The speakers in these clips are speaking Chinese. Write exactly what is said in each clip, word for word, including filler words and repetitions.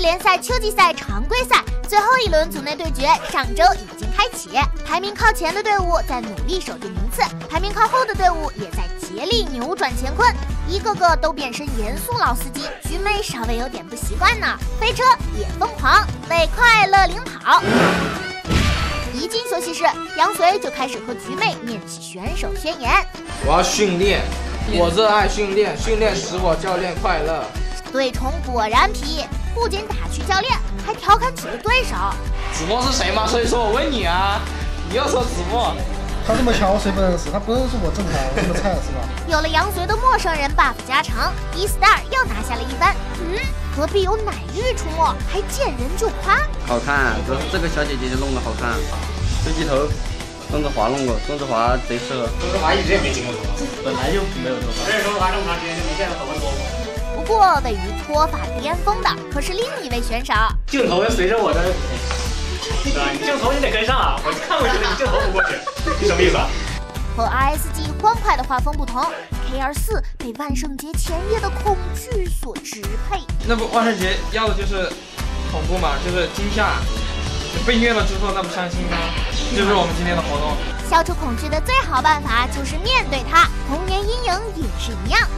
联赛秋季赛常规赛最后一轮组内对决上周已经开启，排名靠前的队伍在努力守住名次，排名靠后的队伍也在竭力扭转乾坤，一个个都变身严肃老司机，局妹稍微有点不习惯呢。飞车也疯狂，为快乐领跑。一进休息室，杨随就开始和局妹念起选手宣言： 我要训练，我热爱训练，训练使我教练快乐。 对冲果然皮，不仅打趣教练，还调侃起了对手。 子墨是谁吗？所以说我问你啊，你又说子墨， 他这么巧谁不认识？他不认识我正常，我这么菜是吧？ 有了杨随的陌生人 buff 加成 ，E Star 又拿下了一分。嗯，隔壁有奶玉出没，还见人就夸， 好看，这这个小姐姐就弄得好看，这鸡头。钟子华弄过，钟子华贼适合。 钟子华一直也没剪过头发， 本来就没有头发。 所以钟子华这么长时间就没见到头发多过。 不过位于脱发巅峰的可是另一位选手。 镜头要随着我的，对吧？你镜头你得跟上啊！我看过去了，你镜头不过去，你什么意思啊？ 和 R S G 欢快的画风不同 ，K 二四被万圣节前夜的恐惧所支配。 那不万圣节要的就是恐怖嘛，就是惊吓。被虐了之后，那不伤心吗？这就是我们今天的活动。 消除恐惧的最好办法就是面对它，童年阴影也是一样。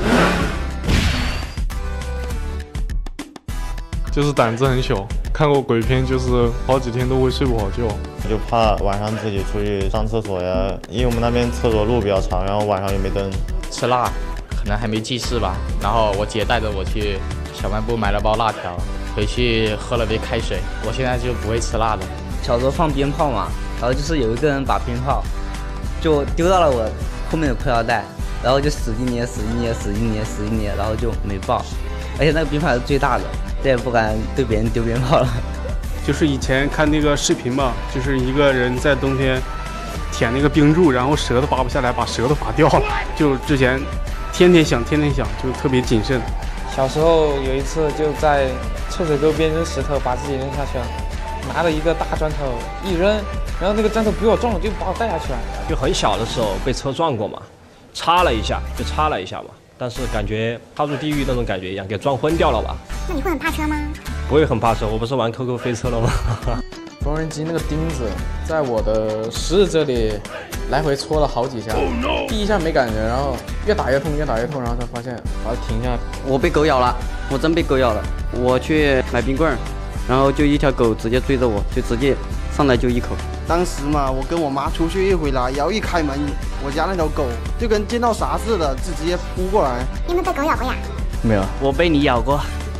就是胆子很小，看过鬼片就是好几天都会睡不好觉， 就怕晚上自己出去上厕所呀，因为我们那边厕所路比较长，然后晚上也没灯。 吃辣，可能还没记事吧，然后我姐带着我去小卖部买了包辣条。回去喝了杯开水，我现在就不会吃辣的。 小时候放鞭炮嘛，然后就是有一个人把鞭炮就丢到了我后面的裤腰带，然后就使劲捏、使劲捏、使劲捏、使劲捏，然后就没爆。而且那个鞭炮是最大的，再也不敢对别人丢鞭炮了。 就是以前看那个视频嘛，就是一个人在冬天舔那个冰柱，然后舌头拔不下来，把舌头拔掉了。就之前天天想，天天想，就特别谨慎。 小时候有一次就在臭水沟边扔石头，把自己扔下去了，拿了一个大砖头一扔，然后那个砖头比我重，就把我带下去了。 就很小的时候被车撞过嘛，擦了一下，就擦了一下嘛，但是感觉踏入地狱那种感觉一样，给撞昏掉了吧。 那你会很怕车吗？ 不会很怕车，我不是玩 Q Q 飞车了吗？ 缝纫机那个钉子在我的食指这里来回戳了好几下， oh, no. 第一下没感觉，然后越打越痛，越打越痛，然后才发现把它停下。 我被狗咬了，我真被狗咬了。我去买冰棍，然后就一条狗直接追着我，就直接上来就一口。 当时嘛，我跟我妈出去一回来，然后一开门，我家那条狗就跟见到啥似的，就直接扑过来。 你们被狗咬过呀？ 没有，我被你咬过。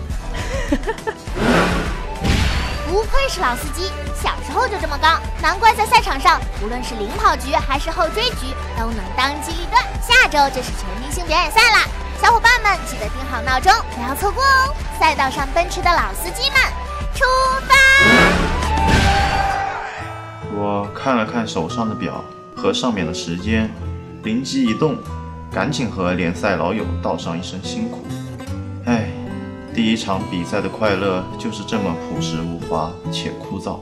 不愧是老司机，小时候就这么刚，难怪在赛场上，无论是领跑局还是后追局，都能当机立断。下周就是全明星表演赛啦，小伙伴们记得定好闹钟，不要错过哦！赛道上奔驰的老司机们，出发！ 我看了看手上的表和上面的时间，灵机一动，赶紧和联赛老友道上一声辛苦。唉。第一场比赛的快乐就是这么朴实无华且枯燥。